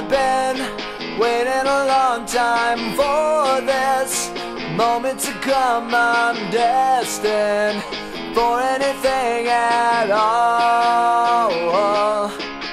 I've been waiting a long time for this moment to come. I'm destined for anything at all.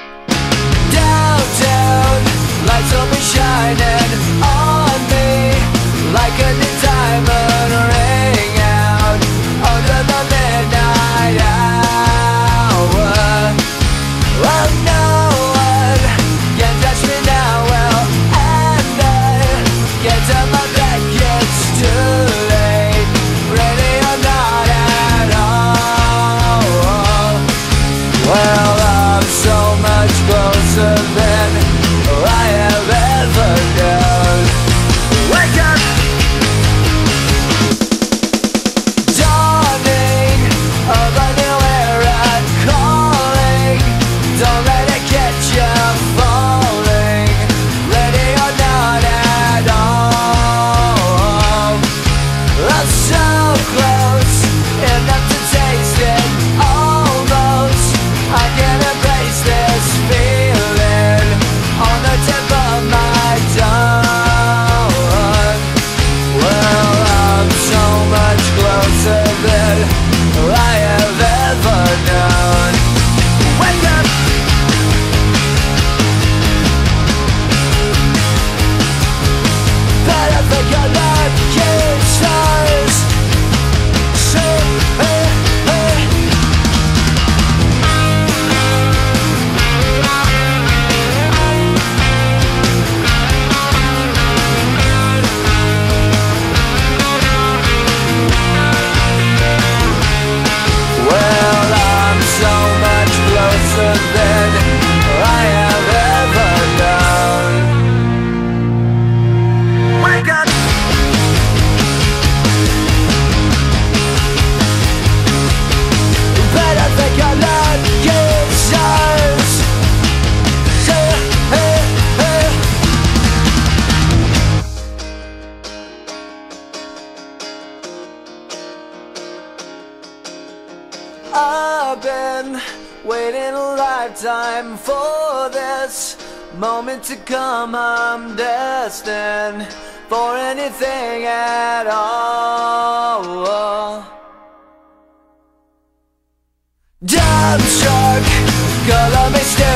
Downtown, lights will be shining on me like a new diamond ring out under the midnight hour. Well, no one can touch me now, well, and I get to my back, it's too late, ready or not at all. Well, I'm so much closer than I have ever known. Wake up! Dawning of a new era calling. Don't let it get you falling, ready or not at all. I'm so close, enough to taste it, almost. I can embrace this feeling on the tip of my tongue. Well, I'm so much closer than I have ever known. Wake up! But I think I like your stars. So, hey, hey. Well, I'm so much closer than I have ever known. Wake up! But I think I like your stars. So, hey, hey. I've been waiting a lifetime for this moment to come. I'm destined for anything at all. Dumbstruck, color me still.